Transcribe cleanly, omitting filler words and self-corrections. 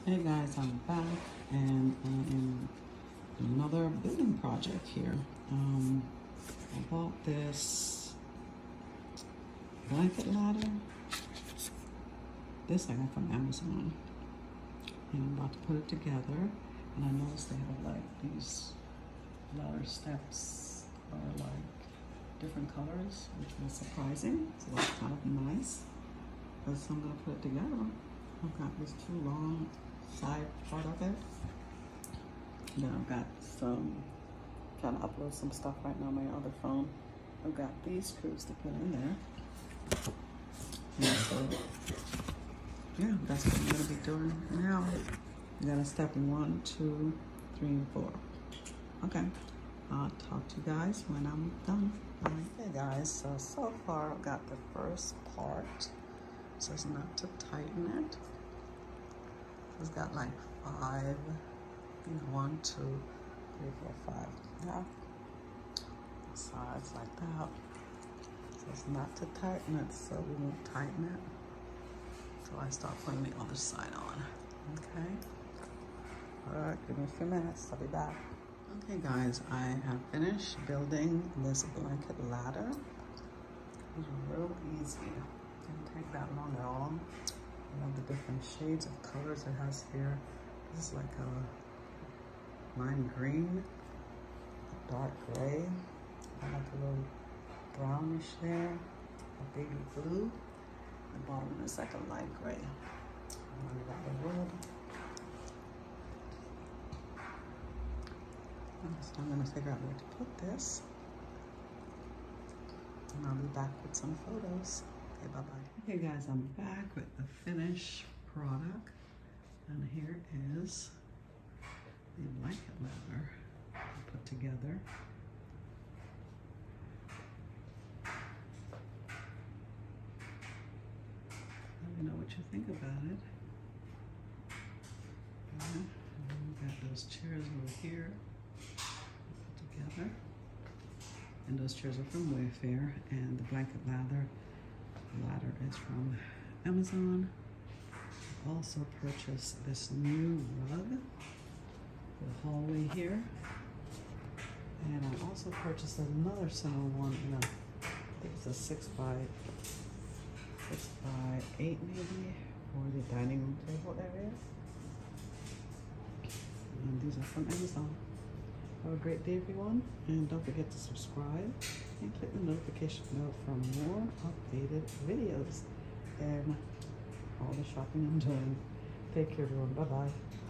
Hey guys, I'm back and I am in another building project here. I bought this blanket ladder. This I got from Amazon. And I'm about to put it together. And I noticed they have like these ladder steps are like different colors, which was surprising. So that's kind of nice. Because I'm gonna put it together. I've got these two long side part of it. Then I've got some, trying to upload some stuff right now on my other phone. I've got these screws to put in there. And so, yeah, that's what I'm gonna be doing now. I'm gonna step 1, 2, 3, and 4. Okay, I'll talk to you guys when I'm done. All right, hey guys, so far I've got the first part. So it's not to tighten it. It's got like 5, 1, 2, 3, 4, 5. Yeah. Sides like that. So it's not to tighten it, so we won't tighten it. So I start putting the other side on. Okay. All right, give me a few minutes. I'll be back. Okay, guys, I have finished building this blanket ladder. It was real easy. Didn't take that long at all. I love the different shades of colors it has here. This is like a lime green, a dark gray. I like a little brownish there, a baby blue. The bottom is like a light gray. And then we got the wood. So I'm gonna figure out where to put this. And I'll be back with some photos. Okay, bye-bye. Okay guys, I'm back with the finished product. And here is the blanket ladder I put together. Let me know what you think about it. And then we got those chairs over here put together. And those chairs are from Wayfair, and the blanket ladder is from Amazon. I also purchased this new rug for the hallway here. And I also purchased another similar one in a, I think it's a 6 by 8 maybe, for the dining room table area. And these are from Amazon. Have a great day, everyone, and don't forget to subscribe and click the notification bell for more updated videos and all the shopping I'm doing. Take care, everyone. Bye-bye.